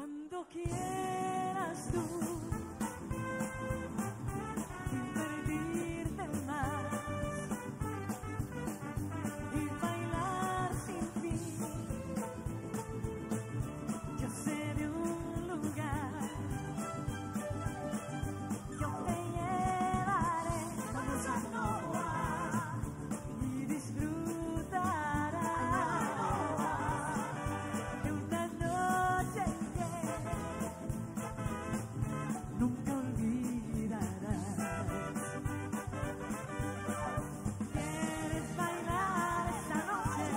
Cuando quieras tú divertirte más y bailar sin fin, yo sé de un lugar, yo te llevaré, vamos a Noa y disfrutarás de una noche nunca olvidarás. ¿Quieres bailar esta noche?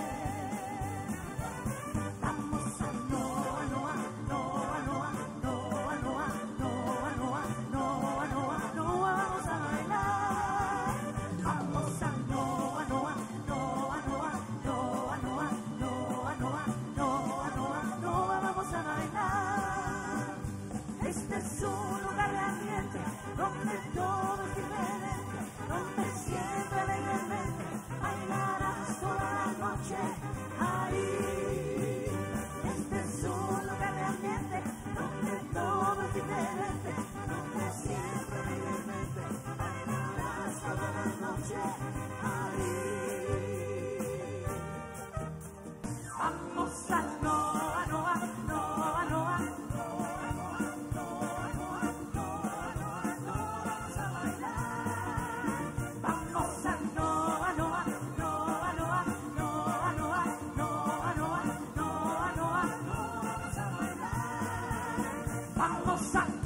Vamos a Noa, Noa, Noa, Noa, Noa, Noa, Noa, Noa, Noa, Noa, Noa, vamos a bailar. Vamos a Noa, Noa, Noa, Noa, Noa, Noa, Noa, Noa, Noa, Noa, Noa, vamos a bailar. Este es un lugar de ambiente donde todo es diferente, donde siempre alegremente bailarás toda la noche ahí. Este es un lugar de ambiente donde todo es diferente, donde siempre alegremente bailarás toda la noche ahí. Vamos a Noa, Noa, Noa, Noa. Vamos a Noa, Noa, Noa, Noa, Noa, Noa, Noa, Noa, Noa, Noa, Noa, vamos a bailar. Vamos a